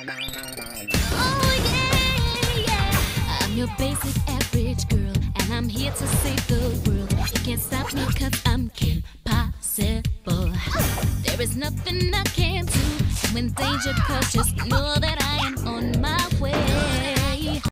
Oh yeah, yeah. I'm your basic average girl, and I'm here to save the world. You can't stop me 'cause I'm impossible. There is nothing I can't do. When danger calls, just know that I am on my way.